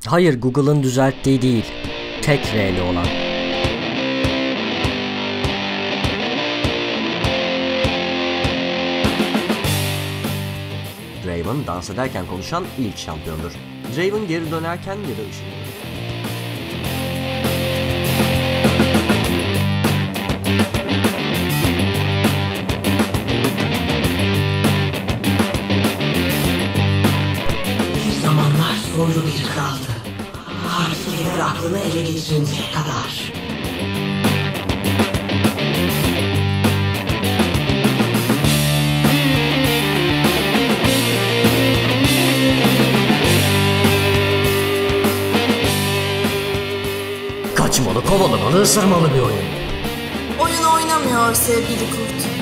Hayır, Google'ın düzelttiği değil. Tek R'li olan. Draven dans ederken konuşan ilk şampiyondur. Draven geri dönerken ya da ışınlanır. Bir zamanlar soylu bir kraldı. Harfler aklını ele geçirinceye kadar. Kaçmalı, kovalamalı, ısırmalı bir oyun. Oyun oynamıyor sevgili kurt.